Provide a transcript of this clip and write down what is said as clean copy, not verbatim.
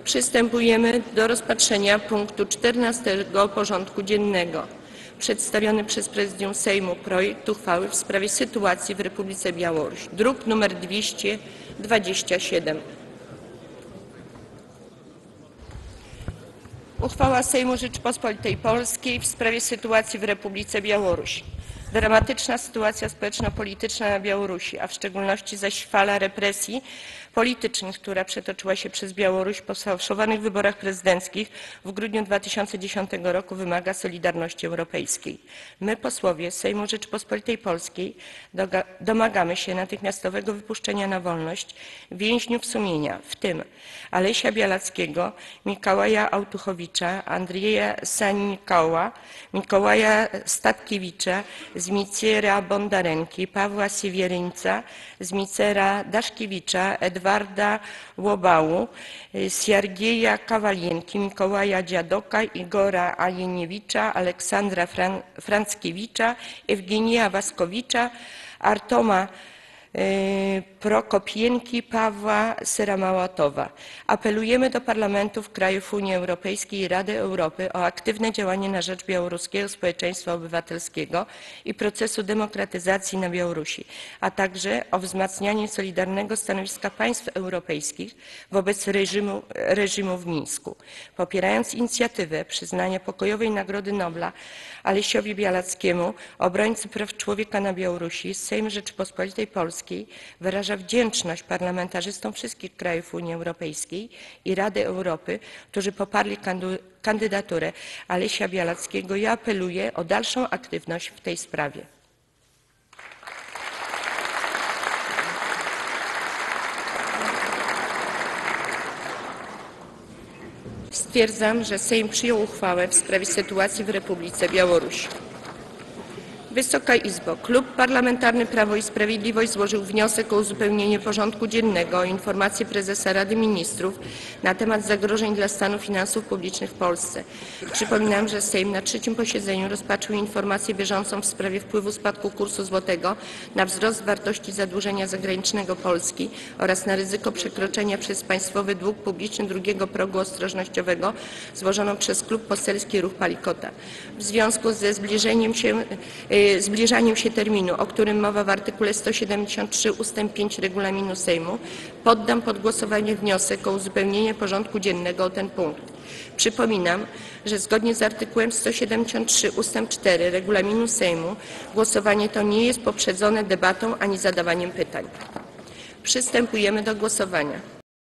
Przystępujemy do rozpatrzenia punktu 14. porządku dziennego. Przedstawiony przez Prezydium Sejmu projekt uchwały w sprawie sytuacji w Republice Białorusi. Druk nr 227. Uchwała Sejmu Rzeczypospolitej Polskiej w sprawie sytuacji w Republice Białorusi. Dramatyczna sytuacja społeczno-polityczna na Białorusi, a w szczególności zaś fala represji politycznych, która przetoczyła się przez Białoruś po sfałszowanych wyborach prezydenckich w grudniu 2010 roku, wymaga solidarności europejskiej. My, posłowie Sejmu Rzeczypospolitej Polskiej, domagamy się natychmiastowego wypuszczenia na wolność więźniów sumienia, w tym Alesia Białackiego, Mikołaja Autuchowicza, Andrzeja Sannikoła, Mikołaja Statkiewicza, Zmiciera Bondarenki, Pawła Siewieryńca, Zmicera Daszkiewicza, Edwarda Łobału, Siergieja Kawalienki, Mikołaja Dziadoka, Igora Alieniewicza, Aleksandra Franckiewicza, Ewgenija Waskowicza, Artoma Prokopienki, Pawła Syramałatowa. Apelujemy do parlamentów krajów Unii Europejskiej i Rady Europy o aktywne działanie na rzecz białoruskiego społeczeństwa obywatelskiego i procesu demokratyzacji na Białorusi, a także o wzmacnianie solidarnego stanowiska państw europejskich wobec reżimu w Mińsku. Popierając inicjatywę przyznania pokojowej Nagrody Nobla Alesiowi Białackiemu, obrońcy praw człowieka na Białorusi, Sejm Rzeczypospolitej Polskiej wyraża wdzięczność parlamentarzystom wszystkich krajów Unii Europejskiej i Rady Europy, którzy poparli kandydaturę Alesia Białackiego, i apeluje o dalszą aktywność w tej sprawie. Stwierdzam, że Sejm przyjął uchwałę w sprawie sytuacji w Republice Białorusi. Wysoka Izbo, Klub Parlamentarny Prawo i Sprawiedliwość złożył wniosek o uzupełnienie porządku dziennego o informację Prezesa Rady Ministrów na temat zagrożeń dla stanu finansów publicznych w Polsce. Przypominam, że Sejm na 3. posiedzeniu rozpatrzył informację bieżącą w sprawie wpływu spadku kursu złotego na wzrost wartości zadłużenia zagranicznego Polski oraz na ryzyko przekroczenia przez państwowy dług publiczny drugiego progu ostrożnościowego, złożoną przez Klub Poselski Ruch Palikota. W związku ze zbliżaniem się terminu, o którym mowa w artykule 173 ust. 5 Regulaminu Sejmu, poddam pod głosowanie wniosek o uzupełnienie porządku dziennego o ten punkt. Przypominam, że zgodnie z artykułem 173 ust. 4 Regulaminu Sejmu głosowanie to nie jest poprzedzone debatą ani zadawaniem pytań. Przystępujemy do głosowania.